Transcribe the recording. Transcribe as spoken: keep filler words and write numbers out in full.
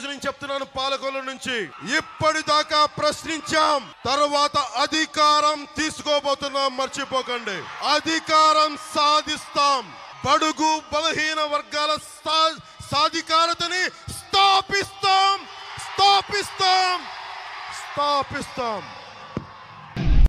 రోజు నేను చెప్తున్నాను, పాలకొల నుంచి ఇప్పటిదాకా ప్రశ్నించాం, తర్వాత అధికారం తీసుకోబోతున్నాం. మర్చిపోకండి, అధికారం సాధిస్తాం. బడుగు బలహీన వర్గాల సాధికారతని స్థాపిస్తాం స్థాపిస్తాం స్థాపిస్తాం